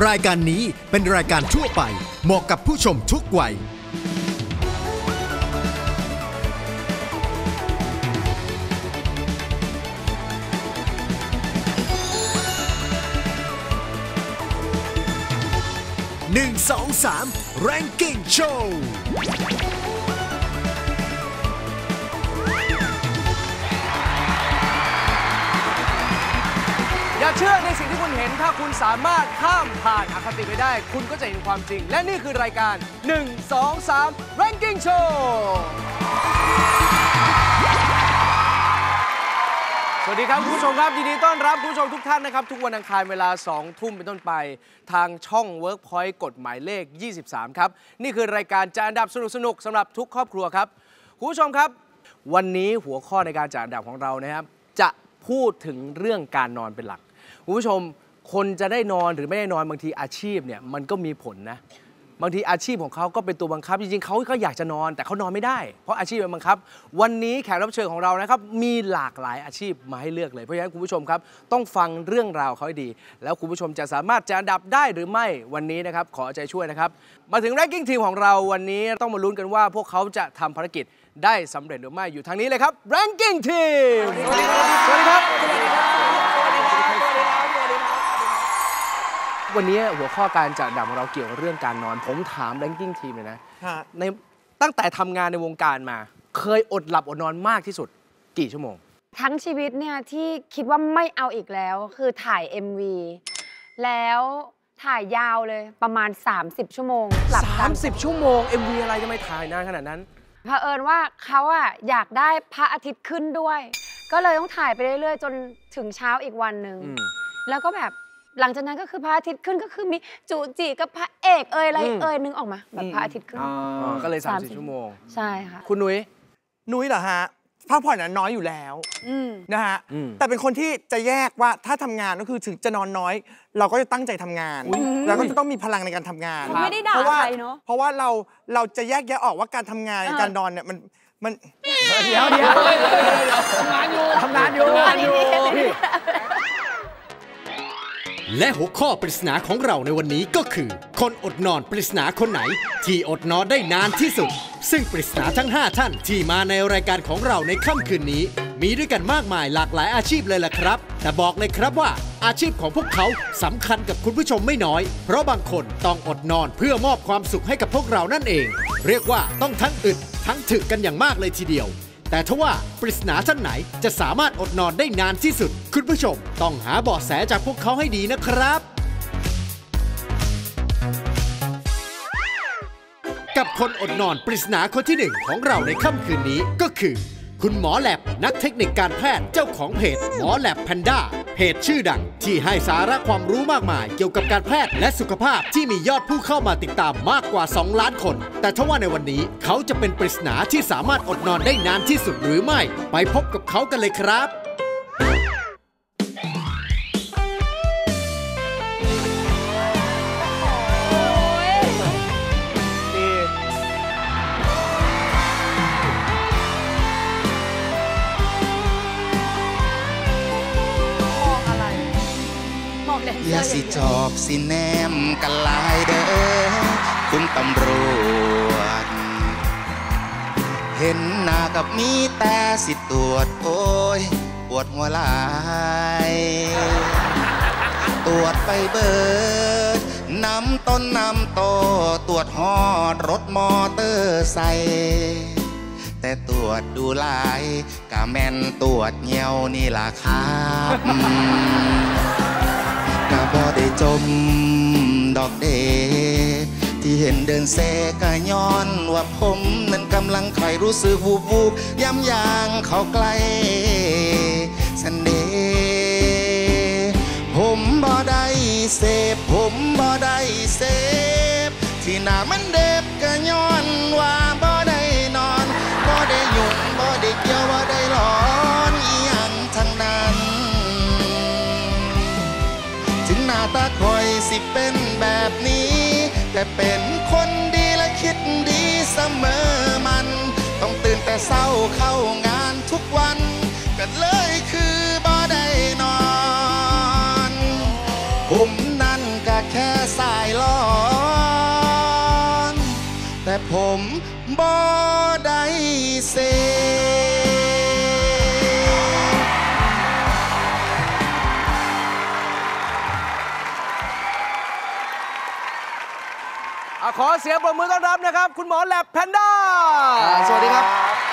รายการนี้เป็นรายการทั่วไปเหมาะกับผู้ชมทุกวัย1 2 3 Ranking Show อย่าเชื่อในสิ่งที่คุณเห็นถ้าคุณสามารถข้ามผ่านอคติไปได้คุณก็จะเห็นความจริงและนี่คือรายการ1 2 3 Ranking Show สวัสดีครับคุณผู้ชมครับยินดีต้อนรับคุณผู้ชมทุกท่านนะครับทุกวันอังคารเวลา 2 ทุ่มเป็นต้นไปทางช่อง Workpoint กฎหมายเลข 23 ครับนี่คือรายการจัดอันดับสนุกๆสำหรับทุกครอบครัวครับคุณผู้ชมครับวันนี้หัวข้อในการจัดอันดับของเรานะครับจะพูดถึงเรื่องการนอนเป็นหลักคุณผู้ชมคนจะได้นอนหรือไม่ได้นอนบางทีอาชีพเนี่ยมันก็มีผลนะบางทีอาชีพของเขาก็เป็นตัวบังคับจริงๆเขาก็อยากจะนอนแต่เขานอนไม่ได้เพราะอาชีพมันบังคับวันนี้แขกรับเชิญของเรานะครับมีหลากหลายอาชีพมาให้เลือกเลยเพราะฉะนั้นคุณผู้ชมครับต้องฟังเรื่องราวเขาให้ดีแล้วคุณผู้ชมจะสามารถจัดอันดับได้หรือไม่วันนี้นะครับขอใจช่วยนะครับมาถึง ranking ทีมของเราวันนี้ต้องมาลุ้นกันว่าพวกเขาจะทำภารกิจได้สำเร็จหรือไม่อยู่ทางนี้เลยครับ ranking ทีมสวัสดีครับวันนี้หัวข้อการจัดอันดับของเราเกี่ยวกับเรื่องการนอนผมถาม ranking ทีมเลยนะในตั้งแต่ทำงานในวงการมาเคยอดหลับอดนอนมากที่สุดกี่ชั่วโมงทั้งชีวิตเนี่ยที่คิดว่าไม่เอาอีกแล้วคือถ่าย MV แล้วถ่ายยาวเลยประมาณ30 ชั่วโมงหลับ 30 ชั่วโมง MV อะไรจะไม่ถ่ายนานขนาดนั้นเผอิญว่าเขาอะอยากได้พระอาทิตย์ขึ้นด้วยก็เลยต้องถ่ายไปเรื่อยๆจนถึงเช้าอีกวันหนึ่งแล้วก็แบบหลังจากนั้นก็คือพระอาทิตย์ขึ้นก็คือมีจูจีกับพระเอกอะไรนึงออกมาแบบพระอาทิตย์ขึ้นก็เลย30 ชั่วโมงใช่ค่ะคุณนุ้ยเหรอฮะพักผ่อนน้อยอยู่แล้วนะฮะแต่เป็นคนที่จะแยกว่าถ้าทำงานก็คือถึงจะนอนน้อยเราก็จะตั้งใจทำงานแล้วก็จะต้องมีพลังในการทำงานไม่ได้ด่าใครเนาะเพราะว่าเราจะแยกแยะออกว่าการทำงานกับการนอนเนี่ยมันเดี๋ยวทำงานอยู่และหัวข้อปริศนาของเราในวันนี้ก็คือคนอดนอนปริศนาคนไหนที่อดนอนได้นานที่สุดซึ่งปริศนาทั้ง5ท่านที่มาในรายการของเราในค่ำคืนนี้มีด้วยกันมากมายหลากหลายอาชีพเลยล่ะครับแต่บอกเลยครับว่าอาชีพของพวกเขาสำคัญกับคุณผู้ชมไม่น้อยเพราะบางคนต้องอดนอนเพื่อมอบความสุขให้กับพวกเรานั่นเองเรียกว่าต้องทั้งอึดทั้งถึกกันอย่างมากเลยทีเดียวแต่ทว่าปริศนาท่านไหนจะสามารถอดนอนได้นานที่สุดคุณผู้ชมต้องหาเบาะแสจากพวกเขาให้ดีนะครับกับคนอดนอนปริศนาคนที่1ของเราในค่ำคืนนี้ก็คือคุณหมอแลบนักเทคนิคการแพทย์เจ้าของเพจหมอแลบแพนด้าเพจชื่อดังที่ให้สาระความรู้มากมายเกี่ยวกับการแพทย์และสุขภาพที่มียอดผู้เข้ามาติดตามมากกว่า2 ล้านคนแต่ทว่าในวันนี้เขาจะเป็นปริศนาที่สามารถอดนอนได้นานที่สุดหรือไม่ไปพบกับเขากันเลยครับอย่าสิจอบสิแนมกันลายเด้อคุณตำรวจเห็นหน้ากับมีแต่สิตรวจโอ้ยปวดหัวหลายตรวจไปเบิดน้ำต้นน้ำโตตรวจฮอดรถมอเตอร์ไซค์แต่ตรวจดูลายกะแม่นตรวจเหี่ยวนี่ล่ะครับกะบ่ได้จมดอกเดที่เห็นเดินเซกะย้อนว่าผมนั้นกำลังคอยรู้สึกวูบย้ำยางเข้าใกล้สันเดผมบ่ได้เสพผมบ่ได้เสพที่หน้ามันเด็บกะย้อนว่าบ่ได้นอนบ่ได้ยุ่งบ่ได้เกี่ยวบ่ได้ร้อนอีหยังทั้งนั้นถึงหน้าตาคอยสิเป็นแบบนี้แต่เป็นคนดีและคิดดีเสมอมันต้องตื่นแต่เช้าเข้างานทุกวันก็เลยคือบ่ได้นอนผมนั่นก็แค่สายร้อนแต่ผมบ่ได้เสขอเสียงปรบมือต้อนรับนะครับคุณหมอแลบแพนด้าสวัสดีครับ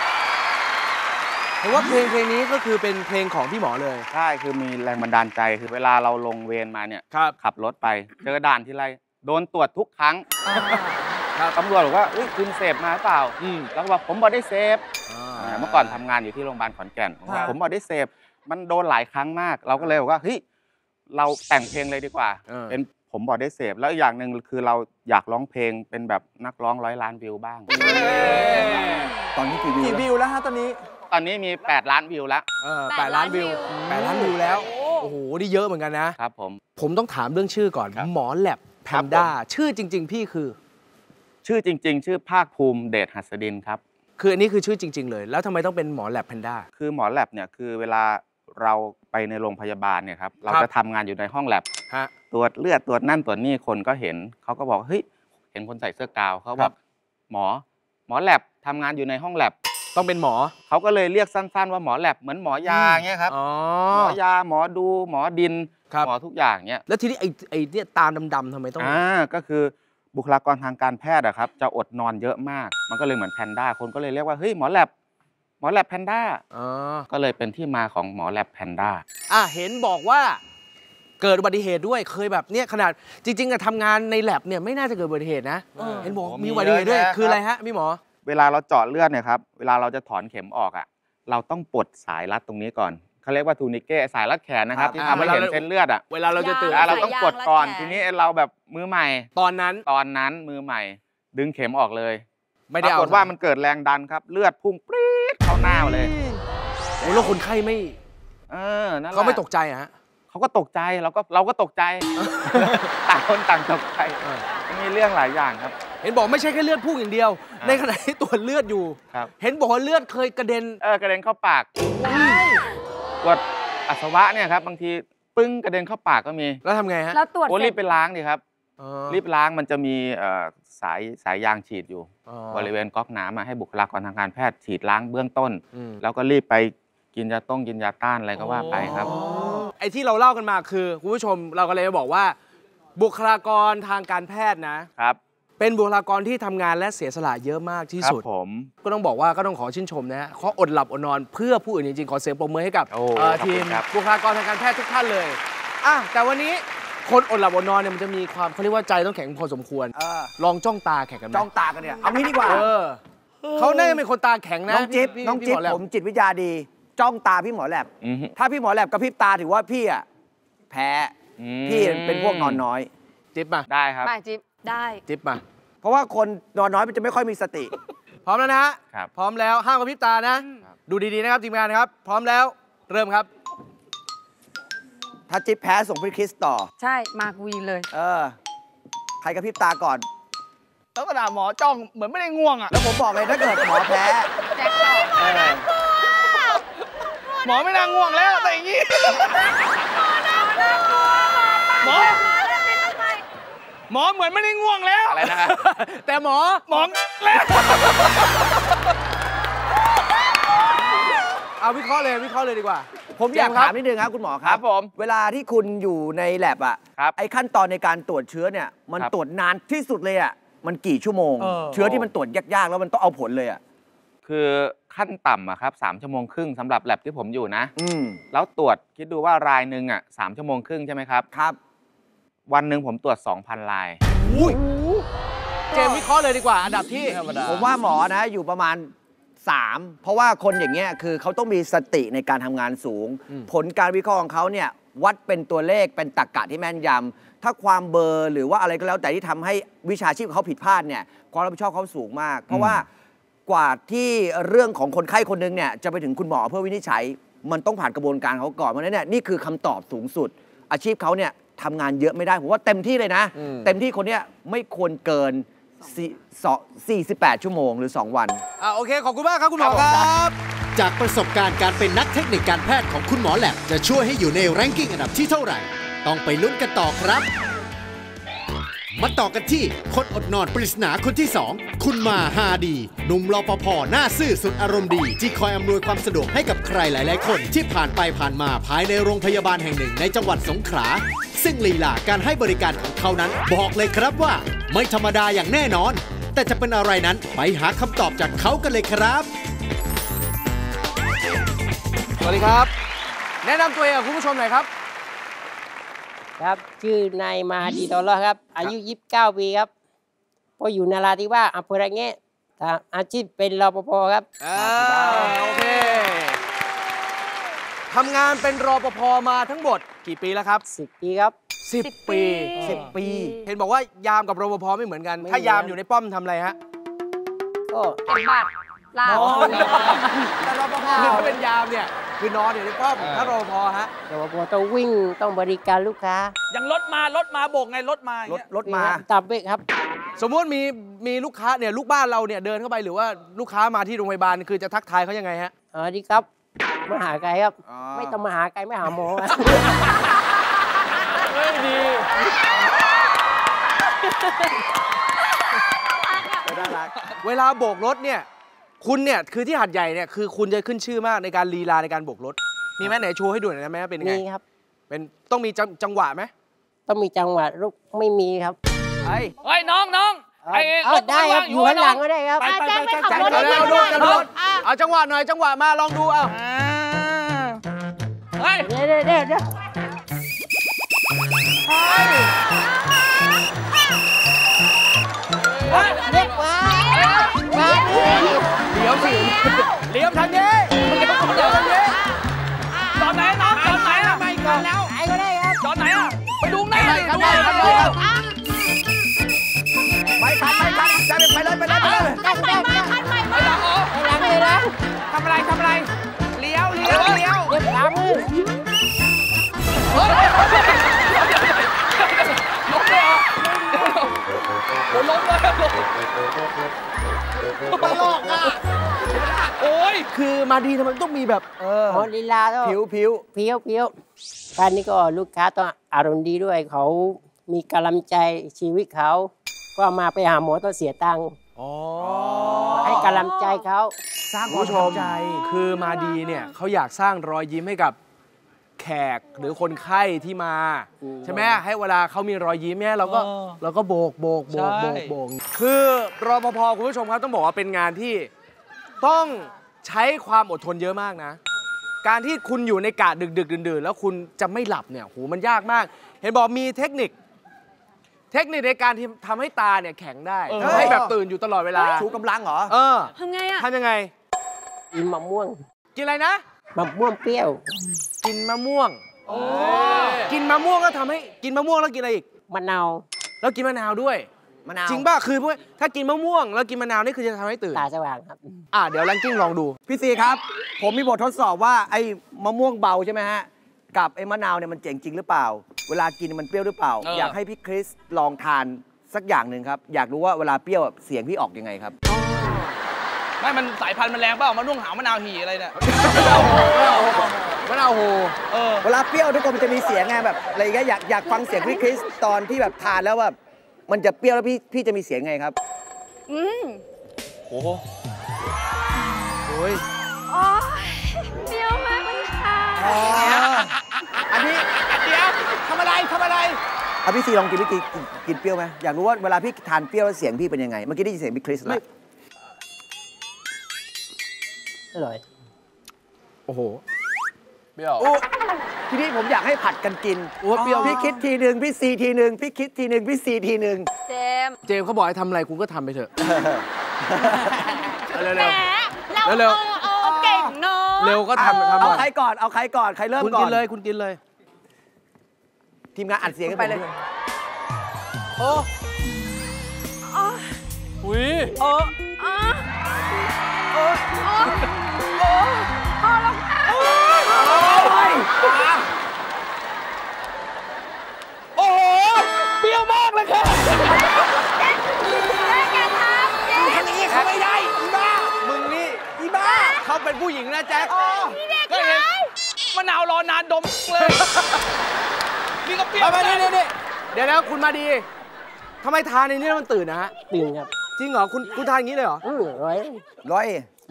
เห็นว่าเพลงนี้ก็คือเป็นเพลงของพี่หมอเลยใช่คือมีแรงบันดาลใจคือเวลาเราลงเวรมาเนี่ยขับรถไปเจอด่านที่ไรโดนตรวจทุกครั้งตำรวจบอกว่าคุณเสพมาหรือเปล่าแล้วก็บอกผมบอกได้เสพเมื่อก่อนทำงานอยู่ที่โรงพยาบาลขอนแก่นผมบอกได้เสพมันโดนหลายครั้งมากเราก็เลยบอกว่าเฮ้ยเราแต่งเพลงเลยดีกว่าเป็นผมบอกได้เสพแล้วอย่างหนึ่งคือเราอยากร้องเพลงเป็นแบบนักร้อง100 ล้านวิวบ้างตอนนี้กี่วิวแล้วฮะตอนนี้มี8 ล้านวิวแล้ว 8 ล้านวิว8 ล้านวิวแล้วโอ้โหนี่เยอะเหมือนกันนะครับผมต้องถามเรื่องชื่อก่อนหมอแลบแพนด้าชื่อจริงๆพี่คือชื่อจริงๆชื่อภาคภูมิเดชหัสดินครับคืออันนี้คือชื่อจริงๆเลยแล้วทำไมต้องเป็นหมอแลบแพนด้าคือหมอแลบเนี่ยคือเวลาเราไปในโรงพยาบาลเนี่ยครับเราจะทำงานอยู่ในห้องแลบตรวจเลือดตรวจนั่นตรวจนี่คนก็เห็นเขาก็บอกเฮ้ยเห็นคนใส่เสื้อกาวเขาบอกหมอแลบทำงานอยู่ในห้องแลบต้องเป็นหมอเขาก็เลยเรียกสั้นๆว่าหมอแลบเหมือนหมอยาเงี้ยครับหมอยาหมอดูหมอดินหมอทุกอย่างเงี้ยแล้วทีนี้ไอ้เนี่ยตาดำๆทำไมต้องก็คือบุคลากรทางการแพทย์อะครับจะอดนอนเยอะมากมันก็เลยเหมือนแพนด้าคนก็เลยเรียกว่าเฮ้ยหมอแลบแพนด้าก็เลยเป็นที่มาของหมอแลบแพนด้าเห็นบอกว่าเกิดอุบัติเหตุด้วยเคยแบบเนี่ยขนาดจริงๆทำงานในแลบเนี่ยไม่น่าจะเกิดอุบัติเหตุนะเห็นบอกมีอุบัติเหตุด้วยคืออะไรฮะพี่หมอเวลาเราเจาะเลือดเนี่ยครับเวลาเราจะถอนเข็มออกอ่ะเราต้องปลดสายรัดตรงนี้ก่อนเขาเรียกว่าทูนิเก้สายรัดแขนนะครับที่ทำให้เห็นเส้นเลือดอ่ะเวลาเราจะตื่นเราต้องปลดก่อนทีนี้เราแบบมือใหม่ตอนนั้นมือใหม่ดึงเข็มออกเลยไม่ได้ปรากฏว่ามันเกิดแรงดันครับเลือดพุ่งปรี๊ดเข้าหน้าเลยแล้วคนไข้ไม่เขาไม่ตกใจฮะเขาก็ตกใจเราก็ตกใจต่างคนต่างตกใจมีเรื่องหลายอย่างครับเห็นบอกไม่ใช่แค่เลือดพุ่งอย่างเดียวในขณะที่ตรวจเลือดอยู่เห็นบอกว่าเลือดเคยกระเด็นเข้าปากตรวจปัสสาวะเนี่ยครับบางทีปึ้งกระเด็นเข้าปากก็มีแล้วทำไงฮะแล้วตรวจรีบไปล้างดิครับรีบล้างมันจะมีสายยางฉีดอยู่บริเวณก๊อกน้ำให้บุคลากรทางการแพทย์ฉีดล้างเบื้องต้นแล้วก็รีบไปกินยาต้านอะไรก็ว่าไปครับไอ้ที่เราเล่ากันมาคือคุณผู้ชมเราก็เลยบอกว่าบุคลากรทางการแพทย์นะครับเป็นบุคลากรที่ทำงานและเสียสละเยอะมากที่สุดผมก็ต้องบอกว่าก็ต้องขอชื่นชมนะเขาอดหลับอดนอนเพื่อผู้อื่นจริงๆขอเสียงปรบมือให้กับทีมบุคลากรทางการแพทย์ทุกท่านเลยแต่วันนี้คนอดหลับอดนอนเนี่ยมันจะมีความเขาเรียกว่าใจต้องแข็งพอสมควรลองจ้องตาแข่งกันจ้องตากันเนี่ยเอางี้ดีกว่าเขาได้เป็นคนตาแข็งนะน้องจิ๊บผมจิตวิทยาดีจ้องตาพี่หมอแลบถ้าพี่หมอแลบกระพริบตาถือว่าพี่อ่ะแพ้พี่เป็นพวกนอนน้อยจิ๊บมาได้ครับไปจิ๊บได้จิ๊บมาเพราะว่าคนนอนน้อยมันจะไม่ค่อยมีสติพร้อมแล้วนะพร้อมแล้วห้ามกระพริบตานะดูดีๆนะครับทีมงานครับพร้อมแล้วเริ่มครับถ้าจิ๊บแพ้ส่งพี่คริสต่อใช่มากูยิงเลยใครกระพริบตาก่อนแล้วก็ด่าหมอจ้องเหมือนไม่ได้ง่วงอ่ะแล้วผมบอกเลยถ้าเกิดหมอแพ้แจ็คต่อหมอไม่น่าง่วงแล้วแต่อย่างนี้หมอเหมือนไม่ได้ง่วงแล้วอะไรนะแต่หมอแล้วเอาวิเคราะห์เลยดีกว่าผมอยากถามนิดนึงครับคุณหมอครับผมเวลาที่คุณอยู่ในแลบอ่ะไอ้ขั้นตอนในการตรวจเชื้อเนี่ยมันตรวจนานที่สุดเลยอ่ะมันกี่ชั่วโมงเชื้อที่มันตรวจยากๆแล้วมันต้องเอาผลเลยอ่ะคือขั้นต่ำอะครับ3 ชั่วโมงครึ่งสำหรับแลบที่ผมอยู่นะแล้วตรวจคิดดูว่ารายหนึ่งอะ3 ชั่วโมงครึ่งใช่ไหมครับครับวันหนึ่งผมตรวจ 2,000 รายเจมวิเคราะห์เลยดีกว่าอันดับที่ผมว่าหมอนะอยู่ประมาณ3เพราะว่าคนอย่างเงี้ยคือเขาต้องมีสติในการทำงานสูงผลการวิเคราะห์ของเขาเนี่ยวัดเป็นตัวเลขเป็นตรรกะที่แม่นยำถ้าความเบอร์หรือว่าอะไรก็แล้วแต่ที่ทำให้วิชาชีพเขาผิดพลาดเนี่ยความรับผิดชอบเขาสูงมากเพราะว่ากว่าที่เรื่องของคนไข้คนนึงเนี่ยจะไปถึงคุณหมอเพื่อวินิจฉัยมันต้องผ่านกระบวนการเขาก่อนเพราะฉะนั้นเนี่ยนี่คือคำตอบสูงสุดอาชีพเขาเนี่ยทำงานเยอะไม่ได้ผมว่าเต็มที่เลยนะเต็มที่คนเนี้ยไม่ควรเกิน48 ชั่วโมงหรือ 2 วันโอเคขอบคุณมากครับคุณหมอครับจากประสบการณ์การเป็นนักเทคนิคการแพทย์ของคุณหมอแลบจะช่วยให้อยู่ในแรงกิ้งอันดับที่เท่าไหร่ต้องไปลุ้นกันต่อครับมาต่อกันที่คนอดนอนปริศนาคนที่2คุณมาฮาดีหนุ่มรปภหน้าซื่อสุดอารมณ์ดีที่คอยอำนวยความสะดวกให้กับใครหลายๆคนที่ผ่านไปผ่านมาภายในโรงพยาบาลแห่งหนึ่งในจังหวัดสงขลาซึ่งลีลาการให้บริการของเขานั้นบอกเลยครับว่าไม่ธรรมดาอย่างแน่นอนแต่จะเป็นอะไรนั้นไปหาคำตอบจากเขากันเลยครับสวัสดีครับแนะนำตัวเองกับคุณผู้ชมหน่อยครับครับชื่อนายมาดีตอลอครับอายุ29 ปีครับพออยู่นราธิวาสอำเภอระแงะอาชีพเป็นรปภครับโอเคทำงานเป็นรปภมาทั้งหมดกี่ปีแล้วครับ 10 ปีครับ 10 ปี10 ปีเห็นบอกว่ายามกับรปภไม่เหมือนกันถ้ายามอยู่ในป้อมทำอะไรฮะก็เก็บบัตรลาแต่รปภถ้าเป็นยามเนี่ยคือนอนอยู่ในป้อมถ้ารปภฮะรปภต้องวิ่งต้องบริการลูกค้าอย่างรถมาโบกไงรถมาตามเบรกครับสมมติมีลูกค้าเนี่ยลูกบ้านเราเนี่ยเดินเข้าไปหรือว่าลูกค้ามาที่โรงพยาบาลคือจะทักทายเขายังไงฮะดีครับมาหาไกลครับไม่ต้องมาหาไกลไม่หาหมอไม่ดีเวลาโบกรถเนี่ยคุณเนี่ยคือที่หัดใหญ่เนี่ยคือคุณจะขึ้นชื่อมากในการลีลาในการโบกรถมีไหมไหนโชว์ให้ดูหน่อยได้ไหมเป็นไงมีครับเป็นต้องมีจังหวะไหมต้องมีจังหวะลูกไม่มีครับเฮ้ยน้องได้ครับอยู่ข้างหลังก็ได้ครับแจ้งไปขับรถเอาจังหวะหน่อยจังหวะมาลองดูเอาเฮ้ยเดี๋ยวเด็กว้าเดี๋ยวสิเลี้ยมทางนี้ตอนไหนน้องตอนไหนอะไม่ก่อนแล้วไอ้ก็ได้ครับตอนไหนอะไปดูไงไม่ทันจะไปเลยคันใหม่มาหลังเลยนะทำอะไรเลี้ยวเดี๋ยวขามือล้มเลยโอ้ล้มเลยตลกอ่ะโอ้ยคือมาดีทำไมต้องมีแบบลีลาต้องผิวการนี้ก็ลูกค้าต้องอารมณ์ดีด้วยเขามีกำลังใจชีวิตเขาก็มาไปหาหมอต้องเสียตังค์ให้กำลังใจเขาสร้างความเข้าใจคือมาดีเนี่ยเขาอยากสร้างรอยยิ้มให้กับแขกหรือคนไข้ที่มาใช่ไหมให้เวลาเขามีรอยยิ้มเนี่ยเราก็โบกคือรปภคุณผู้ชมครับต้องบอกว่าเป็นงานที่ต้องใช้ความอดทนเยอะมากนะการที่คุณอยู่ในกะดึกดื่นแล้วคุณจะไม่หลับเนี่ยโหมันยากมากเห็นบอกมีเทคนิคในการที่ทำให้ตาเนี่ยแข็งได้ให้แบบตื่นอยู่ตลอดเวลาชูกำลังเหรอทำไงอะทำยังไงกินมะม่วงกินอะไรนะมะม่วงเปรี้ยวกินมะม่วงกินมะม่วงแล้วทำให้กินมะม่วงแล้วกินอะไรอีกมะนาวแล้วกินมะนาวด้วยจริงป่ะคือถ้ากินมะม่วงแล้วกินมะนาวนี่คือจะทำให้ตื่นตาสว่างครับเดี๋ยวแรงกิ้งลองดูพี่ซีครับผมมีบททดสอบว่าไอ้มะม่วงเบาใช่ไหมฮะกับไอ้มะนาวเนี่ยมันเจ๋งจริงหรือเปล่าเวลากินมันเปรี้ยวหรือเปล่าอยากให้พี่คริสลองทานสักอย่างหนึ่งครับอยากรู้ว่าเวลาเปรี้ยวเสียงพี่ออกยังไงครับไม่มันสายพันธุ์มันแรงเปล่ามะม่วงหาวมะนาวหี่อะไรเนี่ยมะนาวโหเวลาเปรี้ยวทุกคนมันจะมีเสียงไงแบบอะไรอย่างเงี้ยอยากฟังเสียงพี่คริสตอนที่แบบทานแล้วแบบมันจะเปรี้ยวแล้วพี่จะมีเสียงไงครับโอ้โหเปรี้ยวมากเลยค่ะอันนี้เดี๋ยวทำอะไรพี่ซีลองกินเปรี้ยวไหมอยากรู้ว่าเวลาพี่ทานเปรี้ยวแล้วเสียงพี่เป็นยังไงเมื่อกี้ได้ยินเสียงพี่คริสแล้วอร่อยโอ้โหเปรี้ยวทีนี้ผมอยากให้ผัดกันกินเปรี้ยวพี่คิดทีหนึ่งพี่ซีทีหนึ่งพี่คิดทีหนึ่งพี่ซีทีหนึ่งเจมเขาบอกให้ทำอะไรคุณก็ทำไปเถอะเร็วเราเก่งเนาะเร็วก็ทำเอาใครก่อนใครเริ่มก่อนคุณกินเลยทีมงานอัดเสียงกันไปเลยโอ้พอแล้วค่ะโอ้โหเปรี้ยวมากเลยค่ะทำอย่างนี้เขาไม่ได้อีบ้ามึงนี่อีบ้าเขาเป็นผู้หญิงนะแจ็คก็เห็นมะนาวรอนานดมเลยนี่ก็เปรี้ยวนี่เดี๋ยวแล้วคุณมาดีทำไมทานในนี้แล้วมันตื่นนะฮะตื่นครับจริงเหรอคุณทานอย่างนี้เลยเหรอร้อย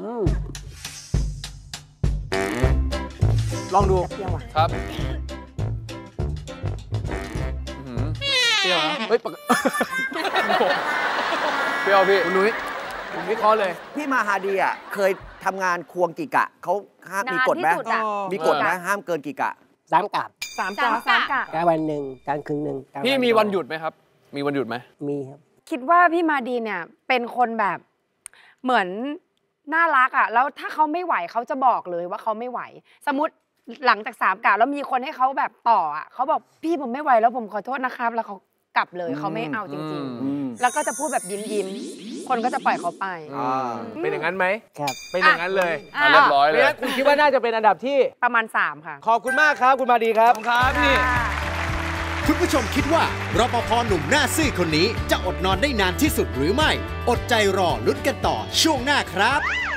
ลองดูครับเปรี้ยวนะเฮ้ยเปรี้ยวพี่คุณนุ้ยผมวิเคราะห์เลยพี่มาฮาดีอ่ะเคยทำงานควงกี่กะเขาห้ามมีกฎไหมนานที่สุดอะมีกฎไหมห้ามเกินกี่กะ 3 กะสามกะกะวันหนึ่งกลางคืนหนึ่งกลางพี่มีวันหยุดไหมครับ มีวันหยุดไหมมีครับคิดว่าพี่มาดีเนี่ยเป็นคนแบบเหมือนน่ารักอ่ะแล้วถ้าเขาไม่ไหวเขาจะบอกเลยว่าเขาไม่ไหว สมมติหลังจาก3 กะแล้วมีคนให้เขาแบบต่ออ่ะเขาบอกพี่ผมไม่ไหวแล้วผมขอโทษนะครับ แล้วเขากลับเลยเขาไม่เอาจริงๆแล้วก็จะพูดแบบยิ้มคนก็จะปล่อยเขาไปเป็นอย่างนั้นไหมครับเป็นอย่างนั้นเลยเรียบร้อยเลยนี่คุณคิดว่าน่าจะเป็นอันดับที่ประมาณ3ค่ะขอบคุณมากครับคุณมาดีครับครับพี่คุณผู้ชมคิดว่ารปภหนุ่มหน้าซื่อคนนี้จะอดนอนได้นานที่สุดหรือไม่ อดใจรอลุ้นกันต่อช่วงหน้าครับ